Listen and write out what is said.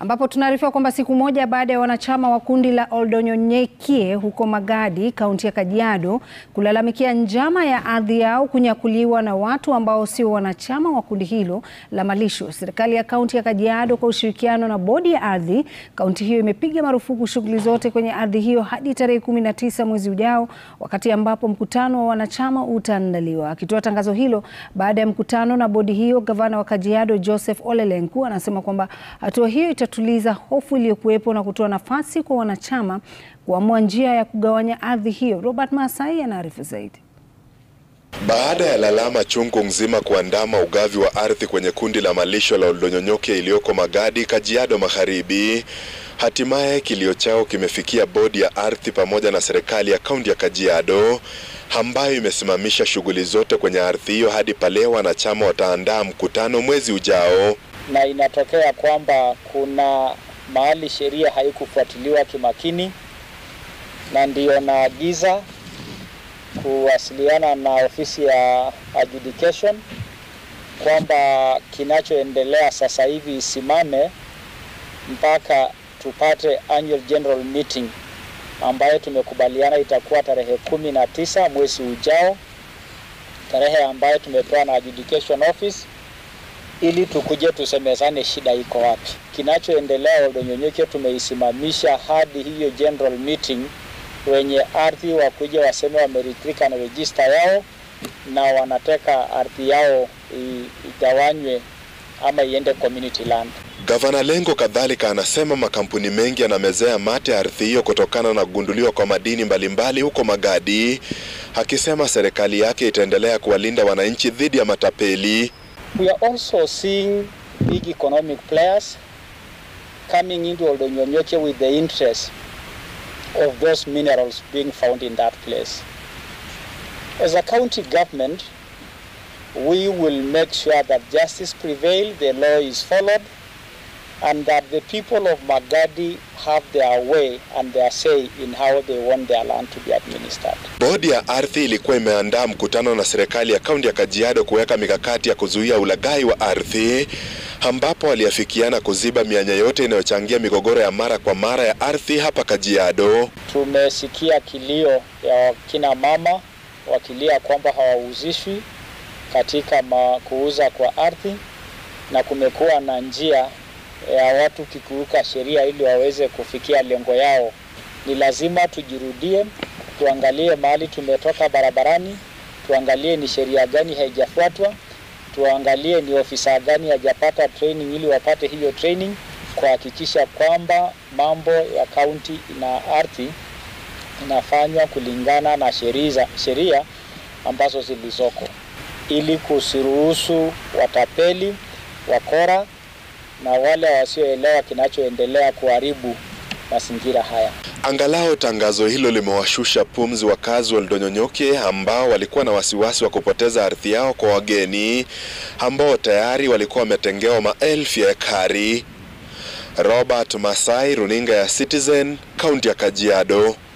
ambapo tunaarifiwa kwamba siku moja baada ya wanachama wa kundi la Oldonyonyokie huko Magadi, kaunti ya Kajiado, kulalamikia njama ya ardhi yao kunyakuliwa na watu ambao sio wanachama wa kundi hilo la malisho, serikali ya kaunti ya Kajiado kwa ushirikiano na bodi ya ardhi, kaunti hiyo imepiga marufuku shughuli zote kwenye ardhi hiyo hadi tarehe 19 mwezi ujao, wakati ambapo mkutano wa wanachama utaandaliwa. Akitoa tangazo hilo baada ya mkutano na bodi hiyo, gavana wa Kajiado Joseph Ole Lenku anasema kwamba hatua hiyo itatuliza hofu iliyokuwepo na kutoa nafasi kwa wanachama kuamua njia ya kugawanya ardhi hiyo. Robert Masai anaarifu zaidi. Baada ya lalama chungu nzima kuandama ugavi wa ardhi kwenye kundi la malisho la Oldonyonyokie iliyoko Magadi, Kajiado Magharibi, hatimaye kilio chao kimefikia bodi ya ardhi pamoja na serikali ya kaunti ya Kajiado, ambayo imesimamisha shughuli zote kwenye ardhi hiyo hadi pale wanachama wataandaa mkutano mwezi ujao. Na inatokea kwamba kuna mahali sheria haikufuatiliwa kimakini, na ndio naagiza kuwasiliana na ofisi ya adjudication kwamba kinachoendelea sasa hivi isimame mpaka tupate annual general meeting ambayo tumekubaliana itakuwa tarehe 19 mwezi ujao, tarehe ambayo tumepewa na adjudication office, ili tukuje tusemezane shida iko wapi. Kinachoendelea Oldonyonyokie tumeisimamisha hadi hiyo general meeting, wenye ardhi wakuje waseme wameridhika na register yao na wanataka ardhi yao igawanywe ama iende community land. Gavana Lenku kadhalika anasema makampuni mengi yanamezea mate ardhi hiyo kutokana na kugunduliwa kwa madini mbalimbali huko Magadi, akisema serikali yake itaendelea kuwalinda wananchi dhidi ya matapeli. We are also seeing big economic players coming into Oldonyonyokie with the interest of those minerals being found in that place. As a county government, we will make sure that justice prevails, the law is followed, and that the people of Magadi have their way and their say in how they want their land to be administered. Bodi ya ardhi ilikuwa imeandaa mkutano na serikali ya kaunti ya Kajiado kuweka mikakati ya kuzuia ulaghai wa ardhi, ambapo waliafikiana kuziba mianya yote inayochangia migogoro ya mara kwa mara ya ardhi hapa Kajiado. Tumesikia kilio ya kina mama wakilia kwamba hawauzishwi katika kuuza kwa ardhi, na kumekuwa na njia ya watu kikiuka sheria ili waweze kufikia lengo yao. Ni lazima tujirudie, tuangalie mahali tumetoka barabarani, tuangalie ni sheria gani haijafuatwa, tuangalie ni ofisa gani hajapata training ili wapate hiyo training, kuhakikisha kwamba mambo ya kaunti na ardhi inafanywa kulingana na sheria ambazo zilizoko, ili kusiruhusu watapeli, wakora na wale wasioelewa kinachoendelea kuharibu mazingira haya. Angalau tangazo hilo limewashusha pumzi wakazi wa Oldonyonyokie ambao walikuwa na wasiwasi wa kupoteza ardhi yao kwa wageni ambao tayari walikuwa wametengewa maelfu ya ekari. Robert Masai, runinga ya Citizen, kaunti ya Kajiado.